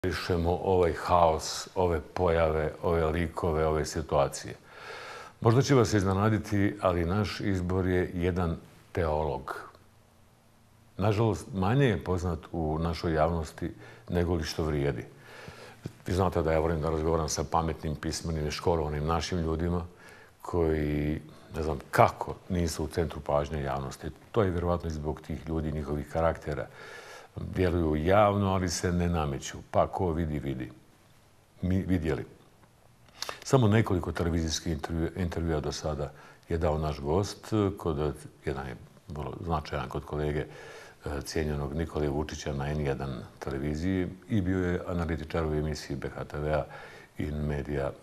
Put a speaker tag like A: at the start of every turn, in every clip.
A: Pišemo ovaj haos, ove pojave, ove likove, ove situacije. Možda će vas iznenaditi, ali naš izbor je jedan teolog. Nažalost, manje je poznat u našoj javnosti nego li što vrijedi. Vi znate da ja volim da razgovaram sa pametnim, pismenim i školovanim našim ljudima koji, ne znam kako, nisu u centru pažnje javnosti. To je vjerovatno i zbog tih ljudi, njihovih karaktera. Djeluju javno, ali se ne nameću. Pa ko vidi, vidi. Mi vidjeli. Samo nekoliko televizijskih intervjua do sada je dao naš gost, jedan je vrlo značajan kod kolege cijenjenog Nikole Vučića na N1 televiziji i bio je analitičar u emisiji BHTV-a In Media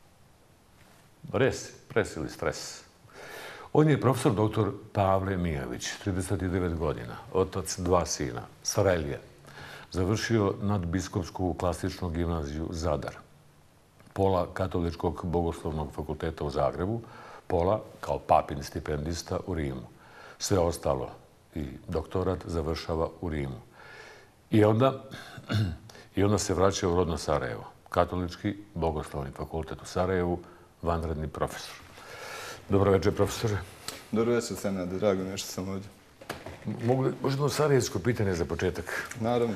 A: Press ili Stres. On je profesor dr. Pavle Mijović, 39 godina, otac 2 sina, Sarajlije. Završio nadbiskupsku klasičnu gimnaziju Zadar. Pola Katoličkog bogoslovnog fakulteta u Zagrebu, pola kao papin stipendista u Rimu. Sve ostalo i doktorat završava u Rimu. I onda se vraća u rodno Sarajevo. Katolički bogoslovni fakultet u Sarajevu, vanredni profesor. Dobro večer, profesore.
B: Dobro večer, Senade. Drago mi je što sam ovdje.
A: Možemo sarajevsko pitanje za početak.
B: Naravno.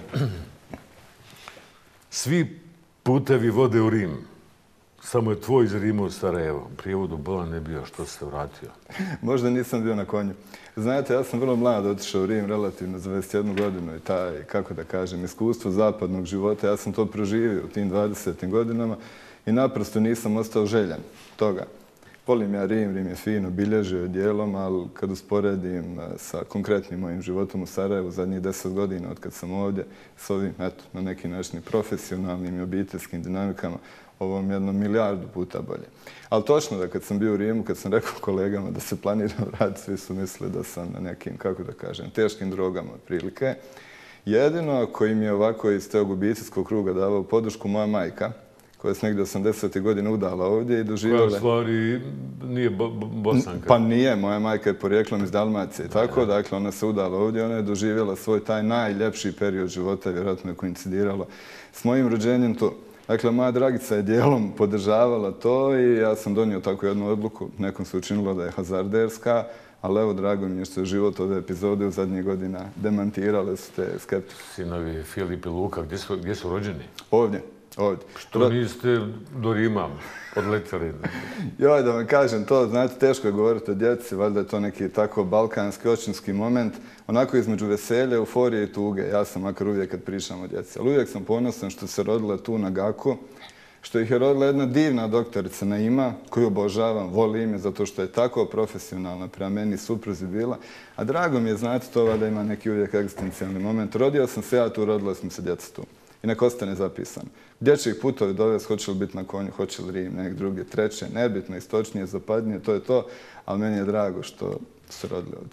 A: Svi putevi vode u Rim. Samo je tvoj iz Rima u Sarajevo. U prijevodu bolan ne bio što se vratio.
B: Možda nisam bio na konju. Znate, ja sam vrlo mlad otišao u Rim, relativno za 21 godinu i taj, kako da kažem, iskustvo zapadnog života. Ja sam to proživio u tim 20. godinama i naprosto nisam ostao željan toga. Volim ja Rim, Rim je fino, bilježio je dijelom, ali kad usporedim sa konkretnim mojim životom u Sarajevu zadnjih 10 godina od kad sam ovdje, s ovim, eto, na neki način profesionalnim i obiteljskim dinamikama, ovo mi je 1 milijardu puta bolje. Ali točno da kad sam bio u Rimu, kad sam rekao kolegama da se planiram raditi, svi su mislili da sam na nekim, kako da kažem, teškim drogama otprilike. Jedino koji mi je ovako iz tog obiteljskog kruga davao podršku moja majka, koja se negdje 80. godine udala ovdje i doživjela...
A: Koja u stvari nije Bosanka.
B: Pa nije, moja majka je porijeklom iz Dalmacije. Tako, dakle, ona se udala ovdje, ona je doživjela svoj taj najljepši period života, vjerojatno je koincidiralo s mojim rođenjem tu. Dakle, moja dragica je dijelom podržavala to i ja sam donio tako jednu odluku. Nekom se učinilo da je hazarderska, ali evo, drago mi je što je život ove epizode u zadnjih godina demantirale su te skeptike.
A: Sinovi Filip i Luka, gdje su rođeni?
B: Ovdje.
A: Što niste do Rima odletali?
B: Joj, da vam kažem to, znate, teško je govoriti o djeci, valjda je to neki tako balkanski, očinski moment, onako između veselja, euforije i tuge. Ja sam makar uvijek kad pričam o djeci, ali uvijek sam ponosan što se rodila tu na Gaku, što ih je rodila jedna divna doktorica Naima, koju obožavam, volim je zato što je tako profesionalna prema meni, supruzi bila, a drago mi je, znate, to valjda ima neki uvijek egzistencijalni moment. Rodio sam se ja tu, rodila sam se djeca tu. I nek ostane zapisano. Gdje će ih putovi dovesti, hoće li biti na konju, hoće li Rim, nek druge, treće, nebitno, istočnije, zapadnije, to je to, ali meni je drago što se rodili ovdje.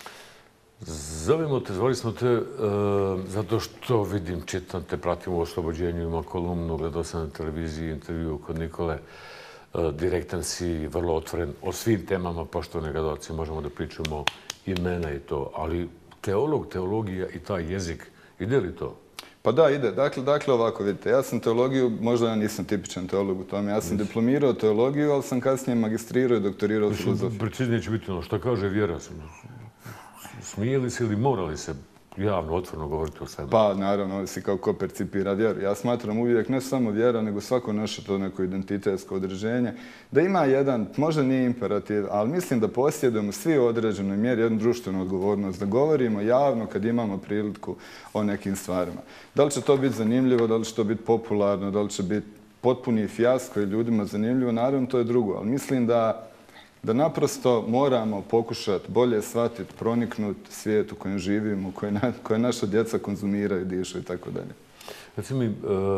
A: Zvali smo te zato što vidim, čitam te, pratim u Oslobođenju, ima kolumnu, gledao sam na televiziji intervju kod Nikole, direktan si, vrlo otvoren o svim temama, poštovani gledalci, možemo da pričamo imena i to, ali teologija i taj jezik, ide li to?
B: Pa da, ide. Dakle, ovako, vidite, ja sam teologiju, možda ja nisam tipičan teolog u tome, ja sam diplomirao teologiju, ali sam kasnije magistrirao i doktorirao u filozofiju.
A: Preciznije će biti ono, što kaže vjera? Smije li se ili morali se javno, otvoreno govoriti o sebi?
B: Pa, naravno, ovisi kao ko percipira vjeru. Ja smatram uvijek ne samo vjera, nego svako naše to neko identitetsko određenje, da ima jedan, možda nije imperativ, ali mislim da posjedujemo svi u određenoj mjeri jednu društvenu odgovornost, da govorimo javno kad imamo priliku o nekim stvarima. Da li će to biti zanimljivo, da li će to biti popularno, da li će biti potpuni fijasko i ljudima zanimljivo, naravno to je drugo, ali mislim da naprosto moramo pokušati bolje shvatiti, proniknuti svijet u kojem živimo, koje naša djeca konzumiraju, dišu i tako dalje.
A: Reci mi,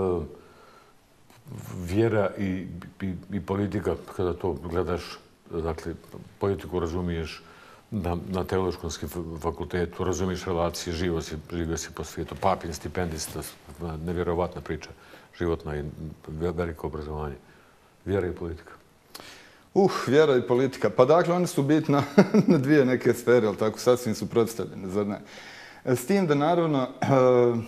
A: vjera i politika, kada to gledaš, dakle, politiku razumiješ na teološkom fakultetu, razumiješ relacije, živio si po svijetu, papin stipendista, nevjerovatna priča, životna i veliko obrazovanje. Vjera i politika.
B: Vjera i politika. Pa dakle, one su bitne na dvije neke sfere, ali tako sasvim suprotstavljene, zar ne? S tim da naravno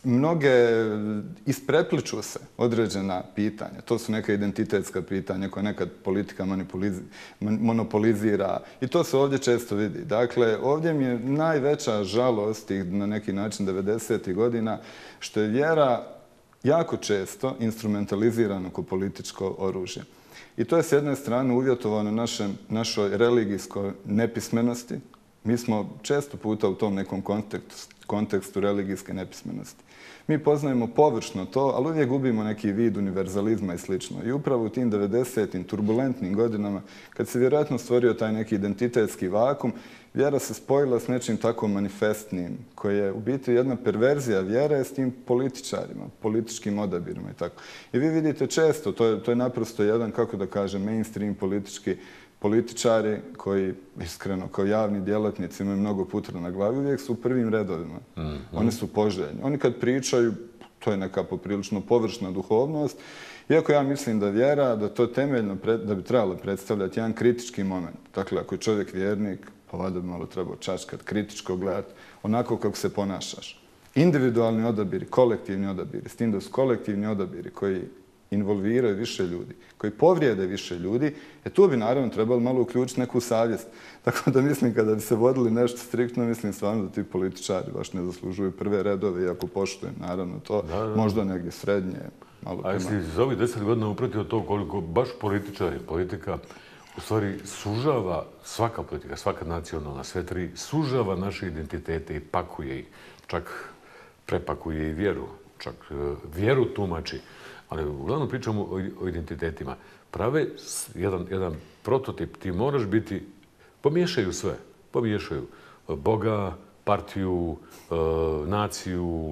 B: mnoge isprepliču se određena pitanja. To su neka identitetska pitanja koja nekad politika monopolizira i to se ovdje često vidi. Dakle, ovdje mi je najveća žalost na neki način 90. godina što je vjera jako često instrumentalizirana kao političko oružje. I to je s jedne strane uvjetovano našoj religijskoj nepismenosti. Mi smo često puta u tom nekom kontekstu religijske nepismenosti. Mi poznajemo površno to, ali uvijek gubimo neki vid univerzalizma i slično. I upravo u tim 90-im turbulentnim godinama, kad se vjerojatno stvorio taj neki identitetski vakum, vjera se spojila s nečim tako manifestnim, koji je u biti jedna perverzija vjere s tim političarima, političkim odabirima i tako. I vi vidite često, to je naprosto jedan, kako da kažem, mainstream političari koji, iskreno, kao javni djelatnici imaju mnogo putra na glavi, uvijek su u prvim redovima. Oni su poželjni. Oni kad pričaju, to je neka poprilično površna duhovnost, iako ja mislim da vjera, da to temeljno, da bi trebalo predstavljati jedan kritički moment. Dakle, ako je čovjek vjernik, pa valjda bi malo trebao čačkat, kritičko gledati, onako kako se ponašaš. Individualni odabiri, kolektivni odabiri, s tim da su kolektivni odabiri koji involviraju više ljudi, koji povrijede više ljudi, tu bi naravno trebalo malo uključiti neku savjest. Tako da mislim, kada bi se vodili nešto striktno, mislim stvarno da ti političari baš ne zaslužuju prve redove, iako poštujem naravno to, možda negdje srednje.
A: A jesi za ovih 10 godina upratio to koliko baš političari, politika, u stvari sužava, svaka politika, svaka nacionalna, sve tri, sužava naše identitete i pakuje ih, čak prepakuje i vjeru, čak vjeru tumači. Ali uglavnom pričamo o identitetima. Prave jedan prototip, ti moraš biti, pomiješaju sve, pomiješaju Boga, partiju, naciju,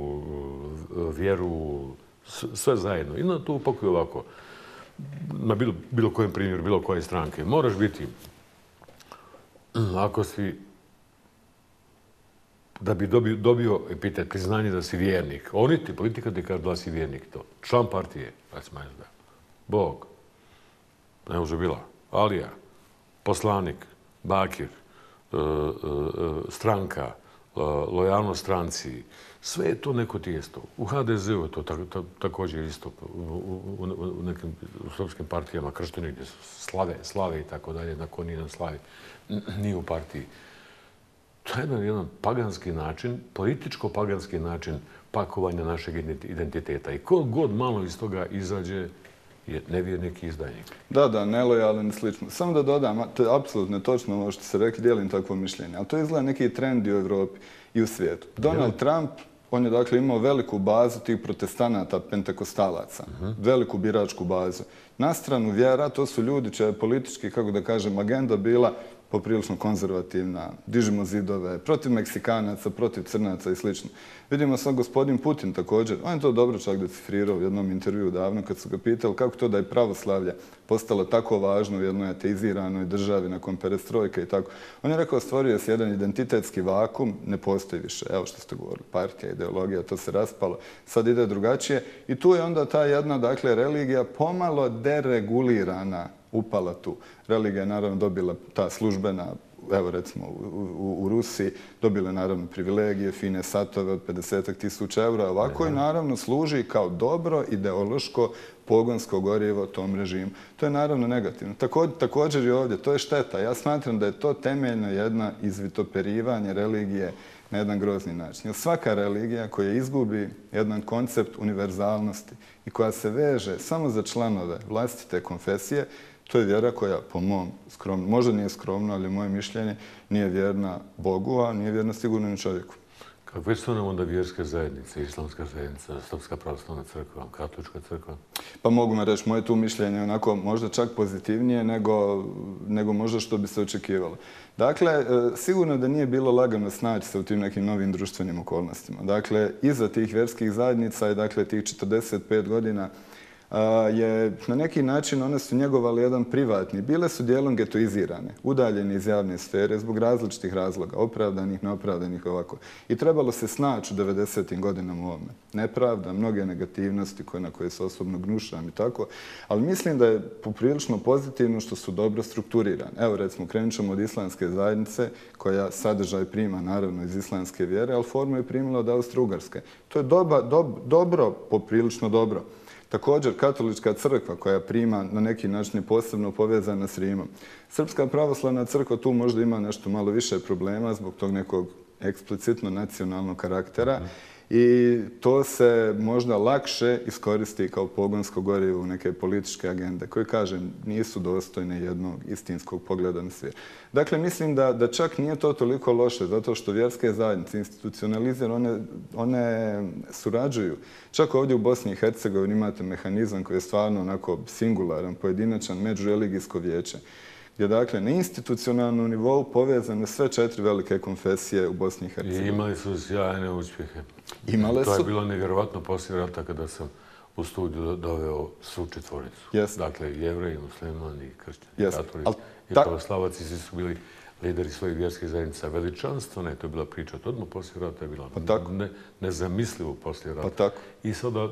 A: vjeru, sve zajedno. I na to upakuju ovako, na bilo kojem primjeru, bilo koje stranke. Moraš biti, ako si, da bi dobio epitet, priznanje da si vjernik. Oni ti, politika ti kaže da si vjernik to. Član partije, recimo SD. Bog, ne može bila, Alija, poslanik, bakir, stranka, lojalnost stranci, sve je to neko tijesto. U HDZ-u je to također isto, u nekim srpskim partijama kršteni gdje su slave i tako dalje, na ko nije na slavi, nije u partiji. To je jedan paganski način, političko-paganski način pakovanja našeg identiteta. I ko god malo iz toga izađe je nevjernik i izdajnik.
B: Da, nelojalan i slično. Samo da dodam, to je apsolutno točno ovo što ste rekli, dijelim takvo mišljenje, ali to izgleda neki trend i u Europi i u svijetu. Donald Trump, on je dakle imao veliku bazu tih protestanata, pentekostalaca, veliku biračku bazu. Na stranu vjera, to su ljudi čija je politički, kako da kažem, agenda bila poprilično konzervativna, dižimo zidove, protiv Meksikanaca, protiv Crnaca i sl. Vidimo sad gospodin Putin također, on je to dobro čak decifrirao u jednom intervjuu davno kad su ga pitali kako to da je pravoslavlje postalo tako važno u jednoj ateiziranoj državi nakon perestrojke i tako. On je rekao stvorio se jedan identitetski vakum, ne postoji više, evo što ste govorili, partija, ideologija, to se raspalo, sad ide drugačije i tu je onda ta jedna, dakle, religija pomalo deregulirana upala tu. Religija je naravno dobila ta službena, evo recimo u Rusiji, dobila je naravno privilegije, fine satove od 50.000 eura, ovako i naravno služi kao dobro ideološko pogonsko gorivo tom režimu. To je naravno negativno. Također i ovdje, to je šteta. Ja smatram da je to temeljno jedna izvitoperivanje religije na jedan grozni način. Jer svaka religija koja izgubi jedan koncept univerzalnosti i koja se veže samo za članove vlastite konfesije, to je vjera koja, po mom skromnom, možda nije skromno, ali moje mišljenje, nije vjerna Bogu, a nije vjerna sigurno ni čovjeku.
A: Kakve su nam onda vjerske zajednice, islamska zajednica, Srpska pravoslavna crkva, katolička crkva?
B: Pa mogu me reći, moje tu mišljenje je onako možda čak pozitivnije nego možda što bi se očekivalo. Dakle, sigurno da nije bilo lagano snaći se u tim nekim novim društvenim okolnostima. Dakle, iza tih vjerskih zajednica je dakle tih 45 godina je na neki način one su njegovali jedan privatni. Bile su dijelom getoizirane, udaljene iz javne sfere zbog različitih razloga, opravdanih, neopravdanih ovako. I trebalo se snaći u 90. godinama u ovome. Nepravda, mnoge negativnosti na koje se osobno gnušam i tako, ali mislim da je poprilično pozitivno što su dobro strukturirane. Evo recimo, krenut ćemo od islamske zajednice koja sadržaj prima naravno iz islamske vjere, ali formu je primila od Austro-Ugarske. To je dobro, poprilično dobro. Također, katolička crkva koja prima na neki način posebno povezana s Rimom. Srpska pravoslavna crkva tu možda ima nešto malo više problema zbog tog nekog eksplicitno nacionalnog karaktera i to se možda lakše iskoristi kao pogonsko gorivo u neke političke agende koje, kažem, nisu dostojne jednog istinskog pogleda na svijet. Dakle, mislim da čak nije to toliko loše zato što vjerske zajednice institucionalizirane, one surađuju. Čak ovdje u Bosni i Hercegovini imate mehanizam koji je stvarno onako singularan, pojedinačan, međureligijsko vijeće, gdje dakle na institucionalnom nivou povezane sve 4 velike konfesije u Bosni i Hercegovini.
A: I imali su sjajne uspjehe.
B: Imale su.
A: To je bilo nevjerovatno poslije rata kada sam u studiju doveo svu četvoricu. Dakle, Jevreji, Muslimani, Kršćani, Katolici i pravoslavaci, svi su bili lideri svojih vjerskih zajednica. Veličanstvena je to bila priča. To odmah poslije rata je bila nezamislivo poslije rata. I sada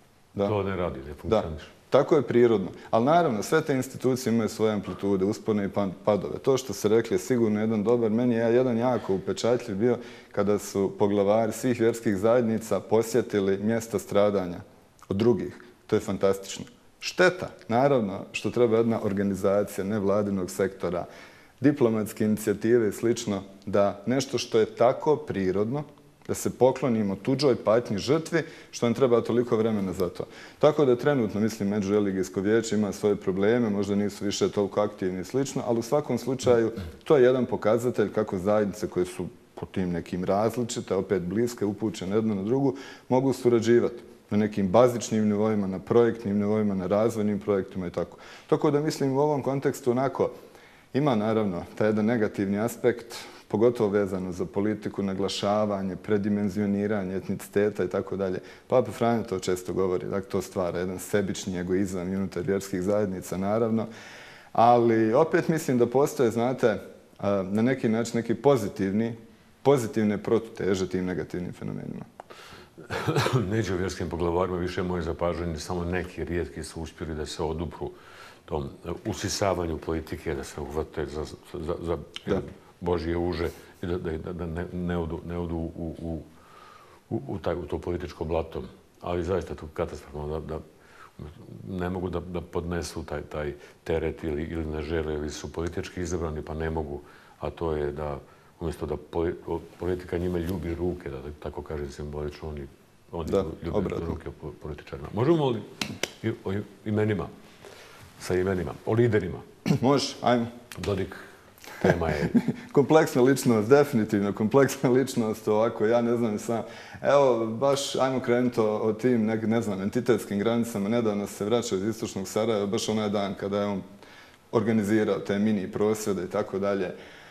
A: to ne radi, ne funkcioniše.
B: Tako je prirodno. Ali naravno, sve te institucije imaju svoje amplitude, uspone i padove. To što se rekli je sigurno jedan dobar. Meni je jedan jako upečatljiv bio kada su poglavari svih vjerskih zajednica posjetili mjesta stradanja od drugih. To je fantastično. Šteta, naravno, što treba jedna organizacija nevladinog sektora, diplomatske inicijative i slično, da nešto što je tako prirodno, da se poklonimo tuđoj patnji žrtvi, što nam treba toliko vremena za to. Tako da trenutno, mislim, Međureligijsko vijeće ima svoje probleme, možda nisu više toliko aktivni i slično, ali u svakom slučaju to je jedan pokazatelj kako zajednice koje su po tim nekim različite, opet bliske, upućene jedna na drugu, mogu surađivati na nekim bazičnim nivoima, na projektnim nivoima, na razvojnim projektima i tako. Tako da mislim u ovom kontekstu onako ima naravno taj jedan negativni aspekt, pogotovo vezano za politiku, naglašavanje, predimenzioniranje etniciteta i tako dalje. Papa Franjo to često govori, dakle to stvara jedan sebični egoizam i unutar vjerskih zajednica, naravno. Ali opet mislim da postoje, znate, na neki način neki pozitivne protuteže tim negativnim fenomenima.
A: Neđe u vjerskim poglavarima više moje zapažanje, samo neki rijetki su uspjeli da se odupru tom usisavanju politike, da se uhvate za Božje uže i da ne odu u to političko blato. Ali zaista to katastrofalno da ne mogu da podnesu taj teret ili ne žele ili su politički izabrani pa ne mogu, a to je da umjesto da politika njima ljubi ruke, da tako kažem simbolično, oni ljubi ruke političarima. Možemo li o imenima, sa imenima, o liderima?
B: Može, ajmo.
A: Dodik, tema je...
B: Kompleksna ličnost, definitivno kompleksna ličnost, ovako, ja ne znam sam. Evo, baš ajmo krenuti o tim, ne znam, entitetskim granicama. Nedavno se vraćao iz istočnog Sarajeva, baš onaj dan kada je on organizirao te mini prosvjede i tako dalje.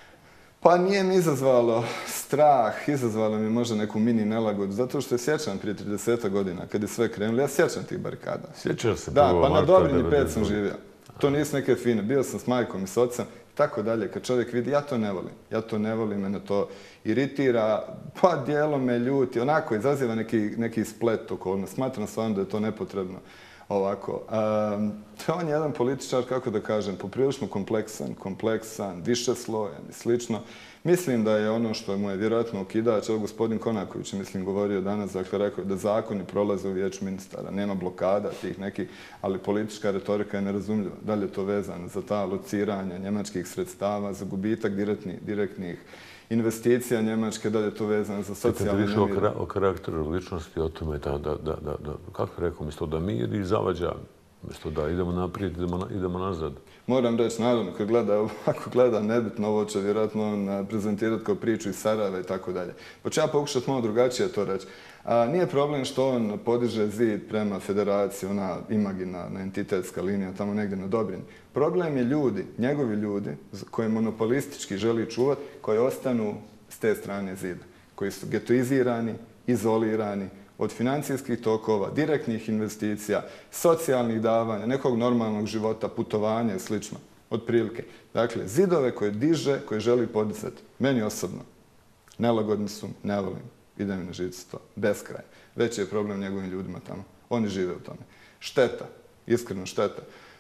B: Pa nije mi izazvalo strah, izazvalo mi možda neku mini nelagodu, zato što je sjećam prije 30 godina, kad je sve krenulo, ja sjećam tih barikada.
A: Sjećam se.
B: Da, pa na Dobrini 5 sam živio. To nisu neke fine. Bio sam s majkom i s ocem, tako dalje. Kad čovjek vidi, ja to ne volim, mene to iritira, pa dijelom me ljuti, onako izaziva neki splet okolnosti. Smatram stvarno da je to nepotrebno. Ovako, on je jedan političar, kako da kažem, poprilično kompleksan, višeslojan i slično. Mislim da je ono što mu je vjerojatno okidač, evo gospodin Konaković je, mislim, govorio danas, dakle, rekao da zakoni prolaze u vijeću ministara. Nema blokada tih nekih, ali politička retorika je nerazumljiva. Da li je to vezano za ta lociranja njemačkih sredstava, za gubitak direktnih investicija Njemačke, da li je to vezano za socijalne nemire?
A: Pitate više o karakteru ličnosti, o tome da, kako rekao, umjesto da miri zavađa, umjesto da idemo naprijed, idemo nazad.
B: Moram reći, naravno, ako gleda nebitno, ovo će vjerojatno prezentirati kao priču iz Sarajeva i tako dalje. Pa ću ja pokušati malo drugačije to reći. Nije problem što on podiže zid prema federaciji, ona imaginarna entitetska linija tamo negdje na Dobrini. Problem je ljudi, njegovi ljudi, koje monopolistički želi čuvati, koji ostanu s te strane zida, koji su getoizirani, izolirani, od financijskih tokova, direktnih investicija, socijalnih davanja, nekog normalnog života, putovanja i slično, otprilike. Dakle, zidove koje diže, koje želi podizati. Meni osobno. Nelagodni su, ne volim. Ide mi na živce to. Beskraj. Veći je problem njegovim ljudima tamo. Oni žive u tome. Šteta. Iskreno šteta.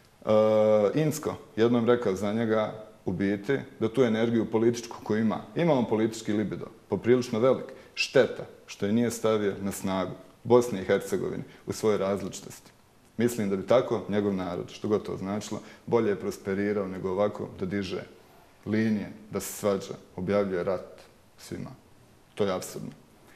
B: Incko, jednom rekao za njega u biti, da tu energiju političku koju ima. Imamo politički libido. Poprilično velik. Šteta što je nije stavio na snagu Bosne i Hercegovine u svojoj različitosti. Mislim da bi tako njegov narod, što god to značilo, bolje je prosperirao nego ovako da diže linije, da se svađa, objavljuje rat svima. To je apsurdno.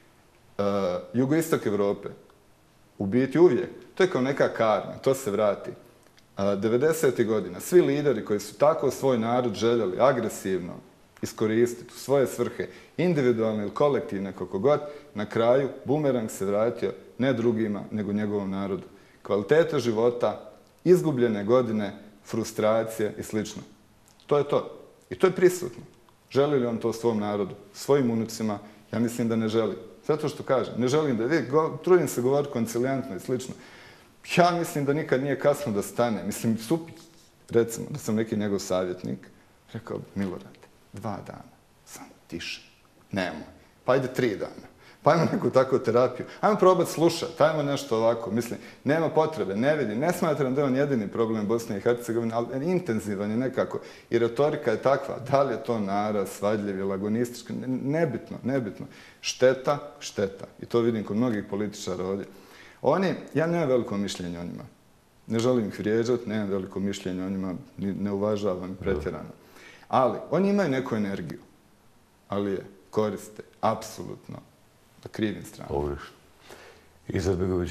B: Jugoistok Evrope, u biti uvijek, to je kao neka karma, to se vrati. 90. godina, svi lideri koji su tako svoj narod željeli agresivno iskoristiti u svoje svrhe, individualne ili kolektivne, kako god, na kraju bumerang se vratio ne drugima, nego njegovom narodu. Kvaliteta života, izgubljene godine, frustracije i slično. To je to. I to je prisutno. Želi li on to svom narodu, svojim unucima? Ja mislim da ne želi. Zato što kažem, ne želim da trudim se govoriti koncilijantno i slično. Ja mislim da nikad nije kasno da stane. Mislim, super, recimo, da sam neki njegov savjetnik, rekao, Milorad, 2 dana, samo tiše, nemoj, pa ajde 3 dana, pa ajmo neku takvu terapiju, ajmo probati slušati, ajmo nešto ovako, mislim, nema potrebe, ne vidim, ne smatram da je on jedini problem Bosne i Hercegovine, ali intenzivan je nekako i retorika je takva, da li je to naraz, svadljiv ili agonistički, nebitno, šteta, i to vidim kod mnogih političara ovdje. Ja nemam veliko mišljenje o njima. Ne želim ih vrijeđati, nemam veliko mišljenje o njima, ne uvažavam pretjerano. Ali, oni imaju neku energiju, ali je koriste apsolutno na krivim stranama.
A: Pogrešno. Izetbegović?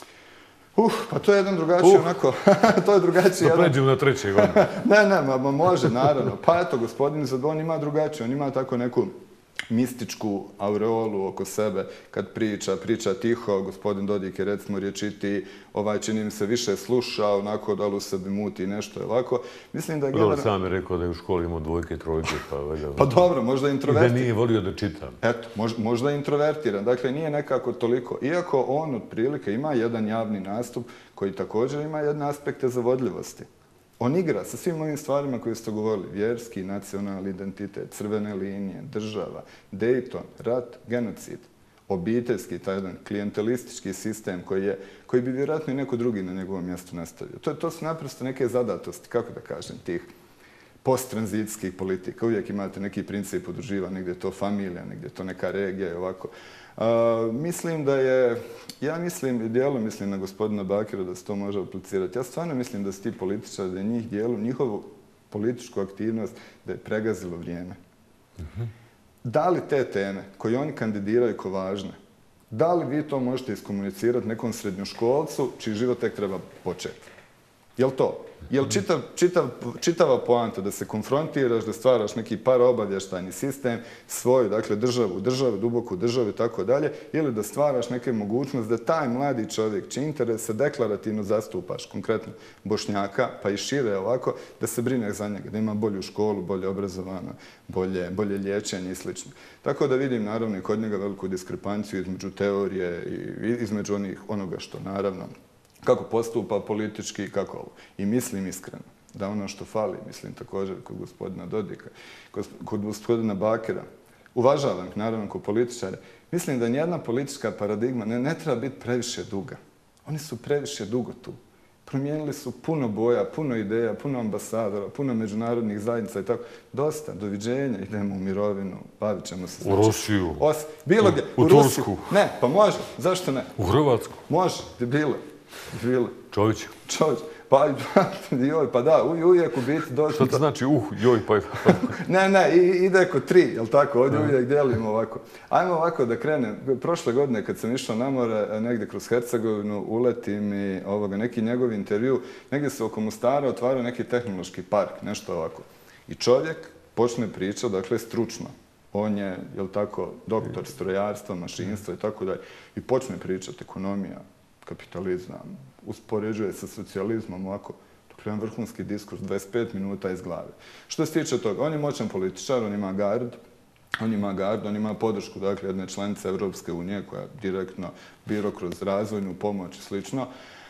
B: Pa to je jedan drugačiji onako, to je drugačiji jedan...
A: Da pređemo na 3. godinu.
B: Ne, može, naravno. Pa eto, gospodin Izetbegović, on ima drugačiji, on ima tako neku mističku aureolu oko sebe kad priča tiho, gospodin Dodik je recimo riječiti, čini mi se više sluša, onako da li u sebi muti nešto ovako. Mislim da je
A: generalno... Sam je rekao da je u školi imao 2, 3, pa...
B: Pa dobro, možda je introvertiran.
A: I da nije volio da čita.
B: Eto, možda je introvertiran, dakle nije nekako toliko. Iako on otprilike ima jedan javni nastup koji također ima jedne aspekte zavodljivosti. On igra sa svim ovim stvarima koje ste govorili. Vjerski, nacionalni identitet, crvene linije, država, Dayton, rat, genocid, obiteljski, taj jedan klijentelistički sistem koji bi vjerojatno i neko drugi na njegovom mjestu nastavio. To su naprosto neke zadatosti, kako da kažem, tih posttranzicijskih politika. Uvijek imate neki princip udruživanja, negdje je to familija, negdje je to neka regija i ovako. Mislim da je, dijelom mislim na gospodina Bakira da se to može aplicirati. Ja stvarno mislim da su ti političari, da je njihovu političku aktivnost, da je pregazilo vrijeme. Da li te teme koje oni kandidiraju kao važne, da li vi to možete iskomunicirati nekom srednjoškolcu čiji život tek treba početi? Jel to? Jel čitava poanta da se konfrontiraš, da stvaraš neki paraobavještajni sistem, svoju, dakle, državu, duboku državu i tako dalje, ili da stvaraš neke mogućnosti da taj mladi čovjek, čiji interese deklarativno zastupaš, konkretno Bošnjaka, pa i šire ovako, da se brine za njega, da ima bolju školu, bolje obrazovanje, bolje liječenje i sl. Tako da vidim, naravno, i kod njega veliku diskrepanciju između teorije i između onoga što, naravno, kako postupa politički i kako ovo. I mislim iskreno da ono što fali, mislim također kod gospodina Dodika, kod gospodina Bakira, uvažavam ih naravno kod političare, mislim da nijedna politička paradigma ne treba biti previše duga. Oni su previše dugo tu. Promijenili su puno boja, puno ideja, puno ambasadora, puno međunarodnih zajednica i tako. Dosta, doviđenja, idemo u mirovinu, bavit ćemo se.
A: U Rusiju.
B: Bilo gdje.
A: U Tursku.
B: Ne, pa može, zašto ne?
A: U Hrvatsku.
B: Može, bilo.
A: Čović.
B: Pa da, uvijek u biti došli...
A: Što to znači joj pa...
B: Ne, ide ko 3, jel tako? Ovdje uvijek dijelimo ovako. Ajmo ovako da krenem. Prošle godine kad sam išao na more, negdje kroz Hercegovinu, uleti mi neki njegov intervju, negdje se oko Mostara otvarao neki tehnološki park, nešto ovako. I čovjek počne pričati, dakle, stručno. On je, jel tako, doktor strojarstva, mašinstva i tako dalje. I počne pričati ekonomija, kapitalizam, uspoređuje sa socijalizmom ovako. Dakle, jedan vrhunski diskurs, 25 minuta iz glave. Što se tiče toga, on je moćan političar, on ima gard, On ima gardu, on ima podršku, dakle, jedne članice Evropske unije koja direktno biro kroz razvojnu pomoć i slično.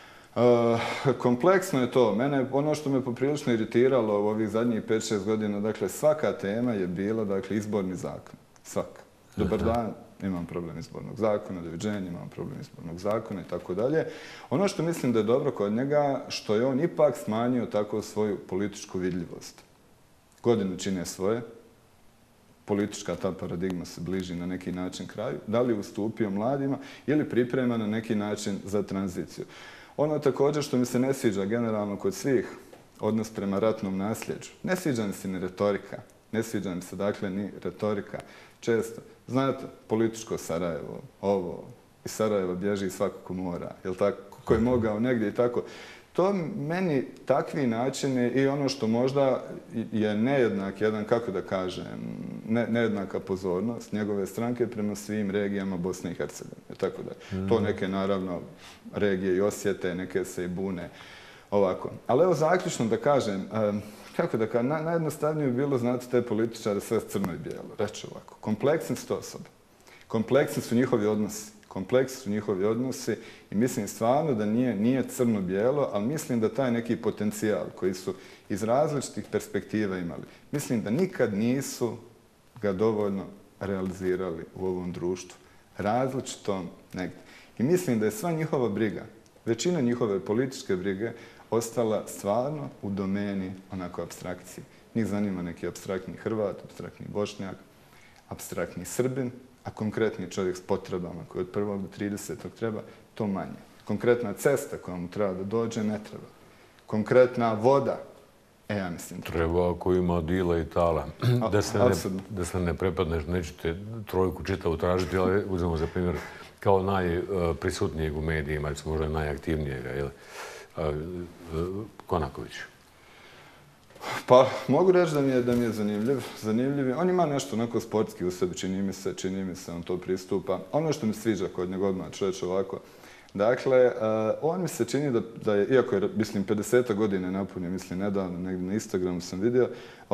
B: Kompleksno je to. Ono što me poprilično iritiralo u ovih zadnjih 5-6 godina, dakle, svaka tema je bila, dakle, izborni zakon. Svaka. Dobar dan, imam problem izbornog zakona, doviđenja, imam problem izbornog zakona i tako dalje. Ono što mislim da je dobro kod njega, što je on ipak smanjio tako svoju političku vidljivost. Godine čine svoje, politička ta paradigma se bliži na neki način kraju, da li ustupio mladima ili priprema na neki način za tranziciju. Ono također što mi se ne sviđa generalno kod svih, odnos prema ratnom nasljeđu. Ne sviđa mi se ni retorika. Ne sviđa mi se dakle ni retorika. Često, znate, političko Sarajevo, ovo, iz Sarajeva bježi svako ko mora, jel tako, ko je mogao negdje i tako. To meni takvi načini i ono što možda je nejednak, jedan, kako da kažem, nejednaka pozornost njegove stranke prema svim regijama Bosne i Hercegovine. Tako da, to neke naravno regije i osjete, neke se i bune ovako. Ali evo zaključno da kažem, kako da kažem, najjednostavnije bi bilo, znate, te političare sve crno i bijelo. Reći ovako, kompleksni su to osobe, kompleksni su njihovi odnosi. Kompleksni su njihovi odnosi i mislim stvarno da nije crno-bijelo, ali mislim da taj neki potencijal koji su iz različitih perspektiva imali, mislim da nikad nisu ga dovoljno realizirali u ovom društvu. Različitom negdje. I mislim da je sva njihova briga, većina njihove političke brige, ostala stvarno u domeni onako apstrakcije. Njih zanima neki apstraktni Hrvat, apstraktni Bošnjak, apstraktni Srbin, a konkretni čovjek s potrebama koji od 1. do 30. treba, to manje. Konkretna cesta koja mu treba da dođe, ne treba. Konkretna voda, ja mislim.
A: Treba ako ima dila i tala. Da se ne prepadneš, nećete trojku čitavu tražiti, ali uzmemo za primjer kao najprisutnijeg u medijima, ili možda najaktivnijega, Konaković.
B: Pa, mogu reći da mi je zanimljiv. On ima nešto onako sportski u sebi, čini mi se, on to pristupa. Ono što mi sviđa kod njega odmah ću reći ovako. Dakle, on mi se čini da je, iako je, mislim, 50 godine napunio, mislim, nedavno, negdje na Instagramu sam vidio,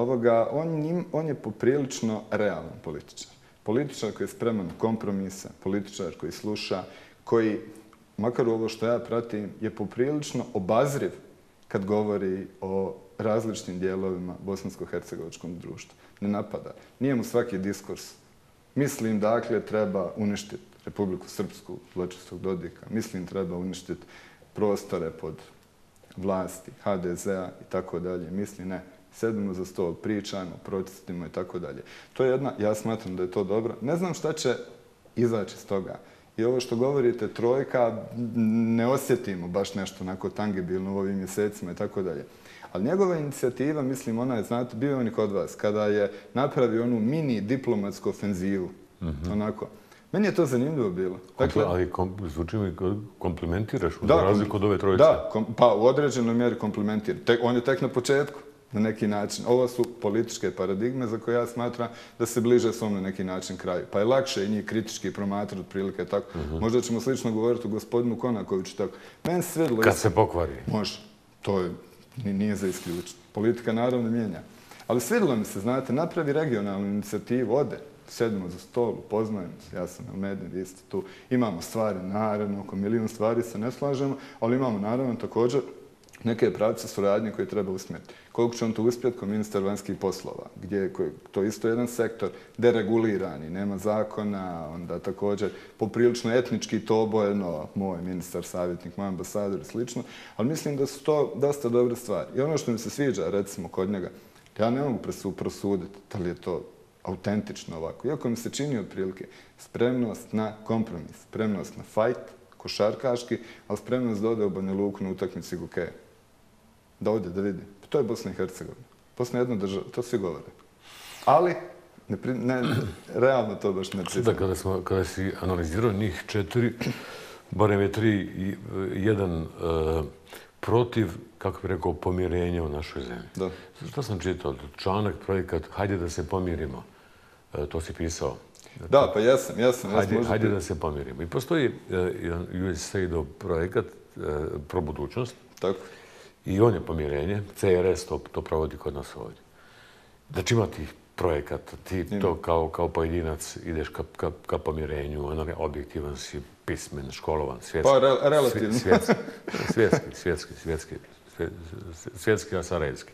B: on je poprilično realan političar. Političar koji je spreman na kompromise, političar koji sluša, koji, makar ovo što ja pratim, je poprilično obazriv kad govori o različitim dijelovima bosansko-hercegovačkom društva. Ne napada. Nije mu svaki diskurs. Mislim, dakle, treba uništiti Republiku Srpsku, zločestog Dodika. Mislim, treba uništiti prostore pod vlasti HDZ-a i tako dalje. Mislim, ne. Sedimo za stol, pričajmo, protestimo i tako dalje. To je ja smatram da je to dobro. Ne znam šta će izaći iz toga. I ovo što govorite, trojka, ne osjetimo baš nešto onako tangibilno u ovim mjesecima i tako dalje. Ali njegova inicijativa, mislim, ona je, znate, bio on i kod vas, kada je napravio onu mini diplomatsku ofenzivu. Onako. Meni je to zanimljivo bilo.
A: Ali zvuči mi komplimentiraš za razliku od ove trojice.
B: Da, pa u određenoj mjeri komplementira. On je tek na početku, na neki način. Ovo su političke paradigme za koje ja smatram da se bliže svom na neki način kraju. Pa je lakše i njih kritički promatrati otprilike tako. Možda ćemo slično govoriti o gospodinu Konakoviću tako. Meni se svidjelo...
A: Kad se pokvari.
B: Može. To je, nije za isključiti. Politika naravno mijenja. Ali svidjelo mi se, znate, napravi regionalnu inicijativu, ode. Sedimo za stol, upoznajemo se, ja sam Elmedin, vi ste tu. Imamo stvari, naravno, oko milijun stvari se ne slažemo, ali imamo naravno također neke pravce suradnje koje treba usmjeriti. Koliko će on to uspjeti kao ministar vanjskih poslova, gdje je to isto jedan sektor deregulirani, nema zakona, onda također poprilično etnički to obojeno, moj ministar, savjetnik, moj ambasador i slično, ali mislim da su to dosta dobre stvari. I ono što mi se sviđa, recimo, kod njega, ja ne mogu prosuditi da li je to autentično ovako. Iako mi se čini otprilike spremnost na kompromis, spremnost na fajt, košarkaški, ali spremnost da ode u Banja Luku na utakmici Gokeja. Da ode, da vidi. To je Bosna i Hercegovina. Bosna je jedna država, to svi govore. Ali, realno to baš ne priznam.
A: Kada si analizirao njih 4, barem je 3, jedan protiv, kako bih rekao, pomirenja u našoj zemlji.
B: Da.
A: Što sam čitao? Članak, projekat, hajde da se pomirimo. To si pisao.
B: Da, pa jesam.
A: Hajde da se pomirimo. I postoji jedan USAID-ov projekat Pro budućnost.
B: Tako.
A: I on je pomirenje. CRS to provodi kod nas ovdje. Znači ima tih projekat. Ti to kao pojedinac ideš ka pomirenju, objektivan si, pismen, školovan, svjetski.
B: Pa relativno.
A: Svjetski, a sarajevski.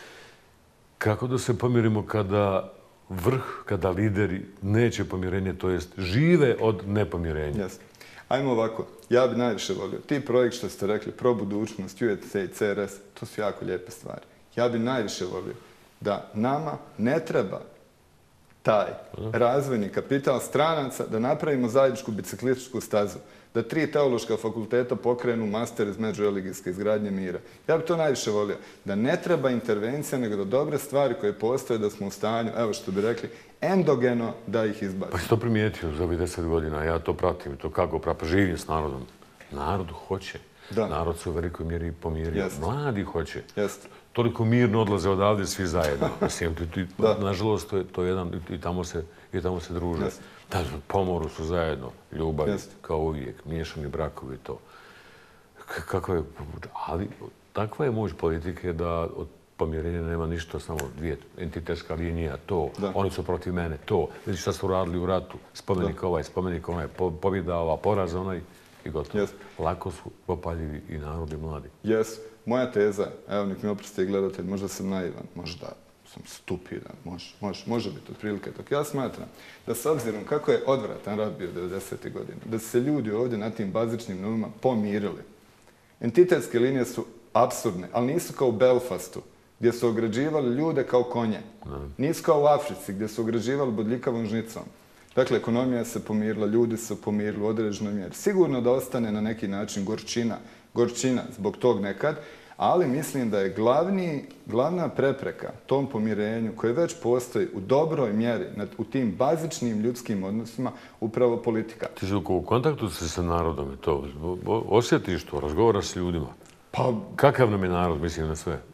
A: Kako da se pomirimo kada kada lideri neće pomirenje, to jest žive od nepomirenja?
B: Yes. Ajmo ovako, ja bi najviše volio. Ti projekt što ste rekli, Pro budućnost, USA, CRS, to su jako lijepe stvari. Ja bi najviše volio da nama ne treba taj razvojni kapital stranaca da napravimo zajedničku biciklističku stazu, da 3 teološka fakulteta pokrenu master iz međureligijske izgradnje mira. Ja bi to najviše volio. Da ne treba intervencija, nego da dobre stvari koje postoje da smo u stanju, evo što bi rekli, endogeno da ih izbacimo.
A: Pa si to primijetio za ovih 10 godina, ja to pratim, to kako pratim, živim s narodom. Narod hoće. Da. Narod se u velikoj mjeri pomirio. Jest. Mladi hoće.
B: Jest.
A: Toliko mirno odlaze odavde svi zajedno. Mislim, nažalost, to je jedan, i tamo se druže. Da, pomoru su zajedno, ljubav, kao uvijek, miješani brakovi, to. Kako je, ali takva je moć politike da od pomirenja nema ništa, samo dvije entitetska linija, to, oni su protiv mene, to. Vidiš šta su radili u ratu, spomenik ovaj, spomenik onaj, pobjeda ova, poraz onaj i gotovo. Lako su popaljivi i narodi mladi.
B: Moja teza, evo nek mi oprosti gledatelj, možda sam naivan, možda sam stupidan, može biti otprilike tako. Ja smatram da s obzirom kako je odvratan rat bio 90. godina, da su se ljudi ovdje na tim bazičnim novima pomirili. Entitetske linije su apsurdne, ali nisu kao u Belfastu, gdje su ograđivali ljude kao konje. Nisu kao u Africi, gdje su ograđivali bodljikavom žnicom. Dakle, ekonomija se pomirila, ljudi su pomirili u određenoj mjeri. Sigurno da ostane na neki način gorčina zbog tog nekad, ali mislim da je glavna prepreka tom pomirenju koje već postoji u dobroj mjeri u tim bazičnim ljudskim odnosima upravo politika.
A: Ti si u kontaktu sa narodom i to, osjetiš to, razgovaraš s ljudima. Pa, kakav nam je narod, mislim, na sve?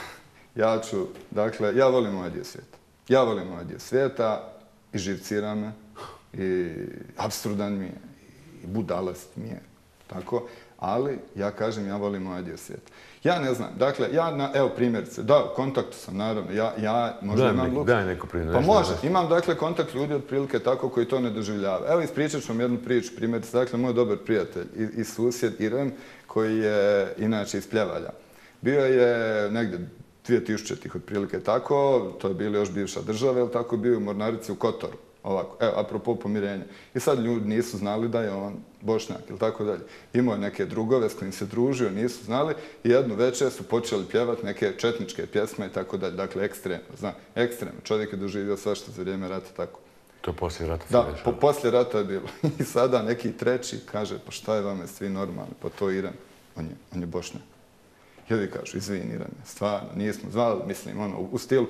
B: Ja volim ovaj dio svijeta. Ja volim ovaj dio svijeta i živcira me, i apsurdan mi je, i budalast mi je, tako. Ali ja kažem, ja volim ovaj dio svijeta. Ja ne znam, dakle, evo primjerice, da, u kontaktu sam, naravno, ja možda imam luk.
A: Daj neko primjer.
B: Pa može, imam dakle kontakt ljudi otprilike tako koji to ne doživljavaju. Evo ispričat ću vam jednu priču, primjerice, dakle, moj dobar prijatelj i susjed Irem, koji je inače iz Pljevalja. Bio je negdje 2000-ih otprilike tako, to je bila još bivša država, jel tako, bio u Mornarici u Kotoru. Ovako, evo, apropo pomirenja. I sad ljudi nisu znali da je on Bošnjak ili tako dalje. Imao je neke drugove s kojim se družio, nisu znali i jednu večer su počeli pjevati neke četničke pjesme i tako dalje. Dakle, ekstremno. Čovjek je doživio svašta za vrijeme rata tako.
A: To poslije rata se dešava?
B: Da, poslije rata je bilo. I sada neki treći kaže, pa šta je vama svi normalni, pa to Iran. On je Bošnjak. I ovi kažu, izvini Irane, stvarno, nismo zvali, mislim, u stilu,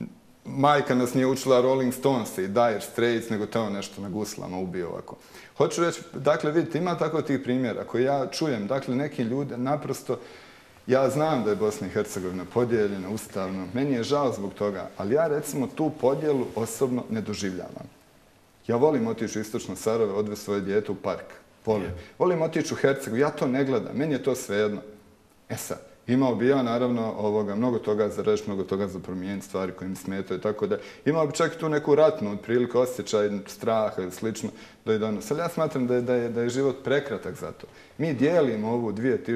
B: majka nas nije učila Rolling Stones i Dire Straits, nego teo nešto na guslama ubio ovako. Hoću reći, dakle, vidite, ima tako tih primjera koji ja čujem, dakle, neki ljudi naprosto, ja znam da je Bosna i Hercegovina podijeljena ustavno, meni je žao zbog toga, ali ja recimo tu podjelu osobno ne doživljavam. Ja volim otići u istočno Sarajeve, odvesti svoje dijete u park. Volim otići u Hercegovinu, ja to ne gledam, meni je to svejedno. E sad, imao bi ja, naravno, mnogo toga za reći, mnogo toga za promijeniti, stvari koje mi smetaju, tako da imao bi čak i tu neku ratnu, otprilike osjećaj straha ili slično, do i danas. Ali ja smatram da je život prekratak za to. Mi dijelimo ovu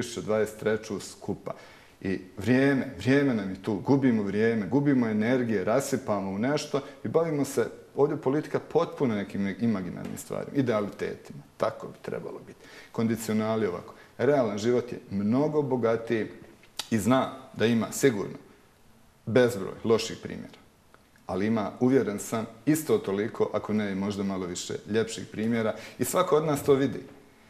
B: 2023. skupa i vrijeme nam je tu, gubimo vrijeme, gubimo energije, rasipamo u nešto i bavimo se, ovdje politika potpuno nekim imaginarnim stvarima, idealitetima, tako bi trebalo biti. Kondicionali ovako. Realan život je mnogo bogatiji i zna da ima sigurno bezbroj loših primjera. Ali ima, uvjeren sam, isto toliko, ako ne i možda malo više, ljepših primjera i svako od nas to vidi.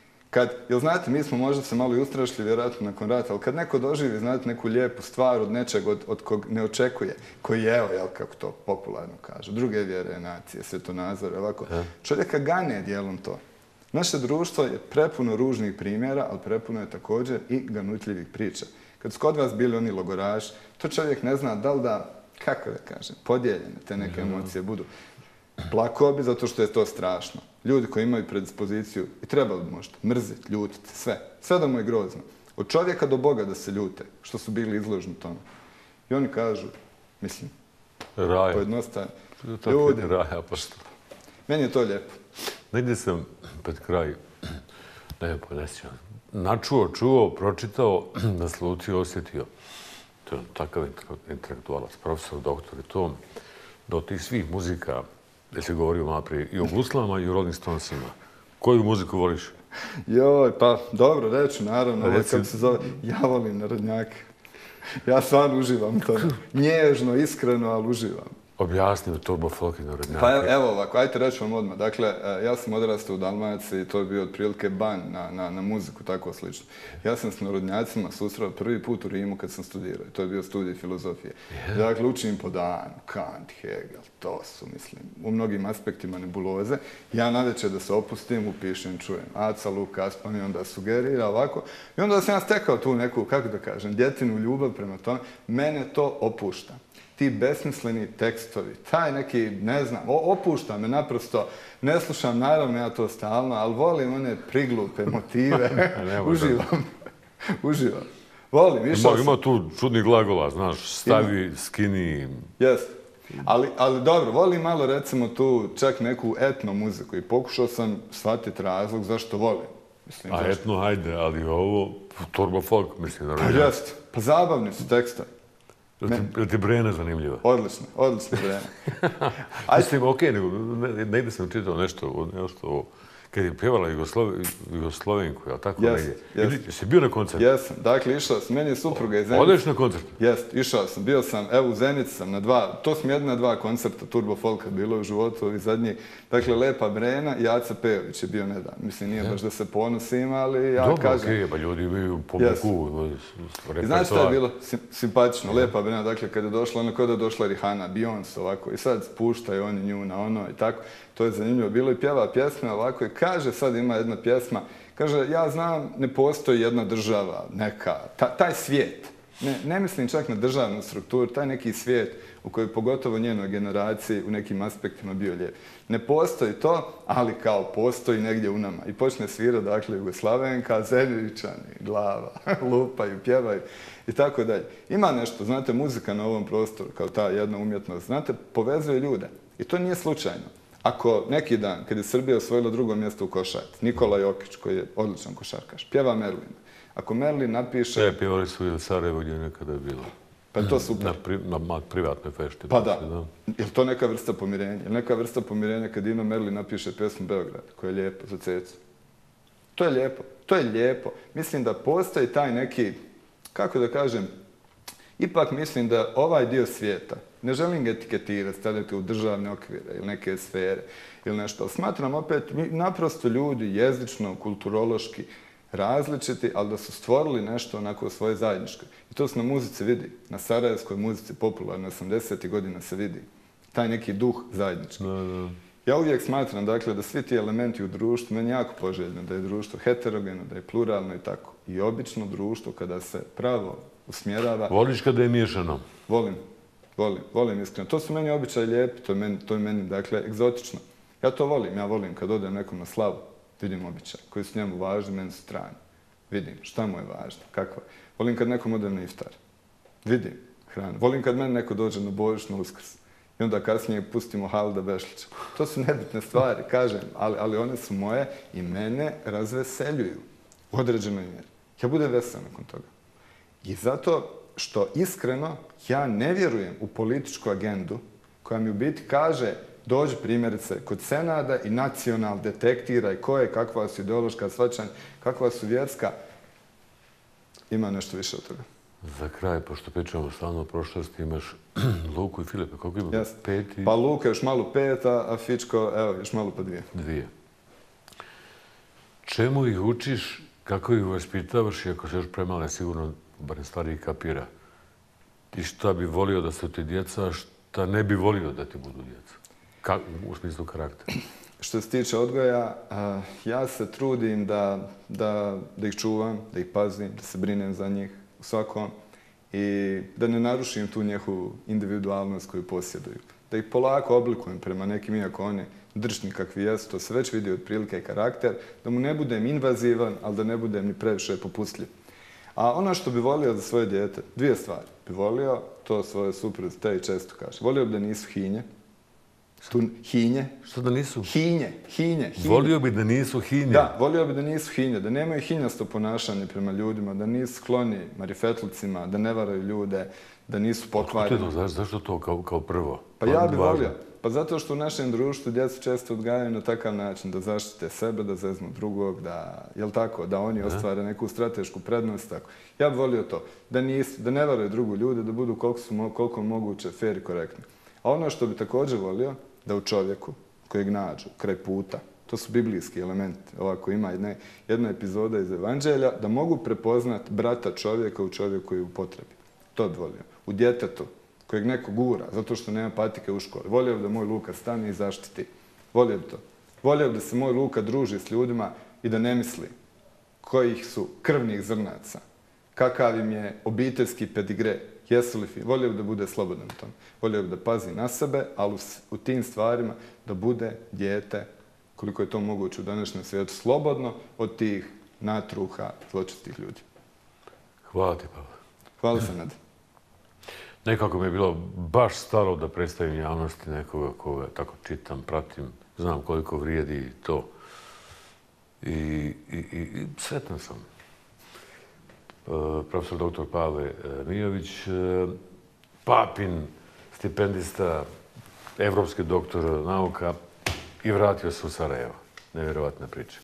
B: Jel znate, mi smo možda se malo i ustrašili vjerojatno nakon rata, ali kad neko doživi, znate, neku lijepu stvar od nečeg od kog ne očekuje, koji je, evo, kako to popularno kažu, druge vjere, nacije, svjetonazore, ovako, čovjeka gane dijelom to. Naše društvo je prepuno ružnih primjera, ali prepuno je također i ganutljivih priča. Kad su kod vas bili oni logoraši, to čovjek ne zna da li da, kako da kažem, podijeljene te neke emocije budu. Plakao bi zato što je to strašno. Ljudi koji imaju predispoziciju i trebali bi možda mrziti, ljutiti, sve. Sve da mu je grozno. Od čovjeka do Boga da se ljute, što su bili izloženi tome. I oni kažu, mislim, pojednostavljeno, Ljudi. Meni je to lijepo.
A: Negdje sam pred kraj, ne podesio, čuo, pročitao, naslutio, osjetio. To je takav intelektualac, profesor, doktor i to, do tih svih muzika, gdje se govorio malo prije, i o Guslama i o Rolling Stonesima. Koju muziku voliš?
B: Joj, pa dobro, reću, naravno, ovo kako se zove, ja volim narodnjake. Ja stvarno uživam u tome. Nježno, iskreno, ali uživam.
A: Objasni Turbo Folk i narodnjake.
B: Pa evo ovako, ajte reći vam odmah. Dakle, ja sam odrastao u Dalmaciji, to je bio otprilike ban na muziku, tako slično. Ja sam s narodnjacima susreo prvi put u Rimu kad sam studirao. To je bio studij filozofije. Dakle, učim po danu, Kant, Hegel, to su, mislim, u mnogim aspektima nebuloze. Ja navečer da se opustim, upišem, čujem Aca, Luka, Aspan i onda sugerira ovako. I onda sam ja stekao tu neku, kako da kažem, djetinu ljubav prema tome. Mene to opušta. Ti besmisleni tekstovi, taj neki, ne znam, opušta me naprosto, ne slušam, naravno ja to stalno, ali volim one priglupe motive, uživam. Volim,
A: Ima tu čudnih glagola, znaš, stavi, skini.
B: Jeste, ali dobro, volim malo recimo tu čak neku etno muziku i pokušao sam shvatiti razlog zašto volim.
A: A etno, hajde, ali ovo, Turbo Folk, mislim, naravno.
B: Pa jeste, pa zabavni su tekstovi.
A: Je ti Brena zanimljiva?
B: Odlično Brena.
A: Mislim, okej, negdje sam čitao nešto, kad je pjevala Jugoslovenku, ali tako negdje. Jesi bio na koncertu?
B: Jesam, dakle, išao sam, meni je supruga iz Zenice.
A: Odeš na koncert?
B: Jest, išao sam, bio sam, evo u Zenici sam na to su mi jedina dva koncerta Turbo Folka bilo u životu, ovi zadnji. Dakle, Lepa Brena i Aca Pejović je bio nedan. Mislim, nije baš da se ponosim, ali ja kažem.
A: Dobro, okej, pa ljudi imaju pomuku, repertoar.
B: I znaš što je bilo simpatično? Lepa Brena, dakle, kada je došla, ono kao da je došla Rihanna, Beyoncé ovako, i sad spuštaju oni nju na ono i tako. To je zanimljivo bilo i pjeva pjesme ovako i kaže, sad ima jedna pjesma, kaže, ja znam, ne postoji jedna država, neka, taj svijet, ne mislim čak na državnu strukturu, taj neki svijet u kojoj pogotovo njenoj generaciji u nekim aspektima bio lijep. Ne postoji to, ali kao postoji negdje u nama. I počne svirati, dakle, Jugoslavenka, Zemljičani, glava, lupaju, pjevaju i tako dalje. Ima nešto, znate, muzika na ovom prostoru, kao ta jedna umjetnost, znate, povezuje ljude. I to nije slučajno. Ako neki dan, kad je Srbija osvojila drugo mjesto u košarci, Nikola Jokić, koji je odličan košarkaš, pjeva Merlina. Ako Merlin napiše...
A: Pjevali su i u Sarajevu gdje nekada je bilo.
B: Pa je to super.
A: Na privatnoj fešti.
B: Pa da. Je li to neka vrsta pomirenja? Je li neka vrsta pomirenja kad Dino Merlin napiše pjesmu Beograd, koja je lijepo za cecu? To je lijepo. To je lijepo. Mislim da postoji taj neki, kako da kažem, ipak mislim da ovaj dio svijeta, ne želim ga etiketirati, stavljati u državne okvire ili neke sfere ili nešto, ali smatram opet, mi naprosto ljudi jezično, kulturološki različiti, ali da su stvorili nešto onako svoje zajedničko. I to se na muzici vidi, na sarajevskoj muzici popularno, 80. godina se vidi. Taj neki duh zajednički. Ja uvijek smatram, dakle, da svi ti elementi u društvu, meni jako poželjno da je društvo heterogeno, da je pluralno i tako. I obično društvo kada se pravo usmjerava...
A: Voliš kada je miješano?
B: Volim iskreno. To su meni običaji lijepi, to je meni, dakle, egzotično. Ja to volim, ja volim kad odem nekom na slavu, vidim običaje koji su njemu važni, meni su strani. Vidim šta mu je važno, kakva. Volim kad nekom odem na iftar, vidim hranu. Volim kad meni neko dođe na Božić, na Uskrs. I onda kasnije pustimo Halida Bešlića. To su nebitne stvari, kažem, ali one su moje i mene razveseljuju u određenoj mjeri. Ja budem vesel nakon toga. I zato što iskreno ja ne vjerujem u političku agendu koja mi u biti kaže dođi primjerice kod Senada i nacional detektira i kakva su ideološka shvaćanja, kakva su vjerska. Ima nešto više od toga.
A: Za kraj, pošto pričamo stalno o prošlosti, imaš Luku i Filipa. Koliko ima?
B: Yes.
A: 5 i...
B: Pa Luka još malo 5, a Fičko, evo, još malo pa 2.
A: 2. Čemu ih učiš, kako ih vaspitavaš i ako se još premale, sigurno barem stvari kapira. Ti šta bi volio da su ti djeca, a šta ne bi volio da ti budu djeca? U smislu karaktera.
B: Što se tiče odgoja, ja se trudim da ih čuvam, da ih pazim, da se brinem za njih u svakom i da ne narušim tu njihovu individualnost koju posjeduju. Da ih polako oblikujem prema nekim, iako oni drčni kakvi jesu, to se već vidi otprilike karakter, da mu ne budem invazivan, ali da ne budem ni previše popustljiv. A ono što bi volio za svoje dijete, 2 stvari. Bi volio, to svoje supruze te i često kaže, volio bi da nisu hinje, Hinje.
A: Što da nisu?
B: Hinje.
A: Volio bi da nisu hinje.
B: Da, volio bi da nisu hinje, da nemaju hinjasto ponašanje prema ljudima, da nisu skloni marifetlucima, da ne varaju ljude, da nisu pokvareni.
A: Zašto to kao prvo?
B: Pa ja bih volio. Pa zato što u našem društvu djecu često odgajaju na takav način da zaštite sebe, da zeznu drugog, da oni ostvare neku stratešku prednost. Tako. Ja bih volio to. Da ne varaju drugu ljude, da budu koliko moguće fair i korektni. A ono što bi također volio, da u čovjeku kojeg nađu kraj puta, to su biblijski elementi, ovako ima jedna epizoda iz Evanđelja, da mogu prepoznat brata čovjeka u čovjeku koji je u potrebi. To bi volio. U djetetu kojeg neko gura, zato što nema patike u školi. Volio bi da moj Luka stane i zaštiti. Volio bi to. Volio bi da se moj Luka druži s ljudima i da ne misli kojih su krvnih zrnaca, kakav im je obiteljski pedigre, jesu li fin. Volio bi da bude slobodan u tom. Volio bi da pazi na sebe, ali u tim stvarima da bude dijete, koliko je to moguće u današnjem svijetu, slobodno od tih natruha zločestih ljudi.
A: Hvala ti, Pavle.
B: Hvala se, Nade.
A: Nekako mi je bilo baš stalo da predstavim javnosti nekoga koga tako čitam, pratim, znam koliko vrijedi to. I sretan sam. Profesor dr. Pavle Mijović, papin stipendista, evropski doktor nauka i vratio se u Sarajevo. Nevjerovatna priča.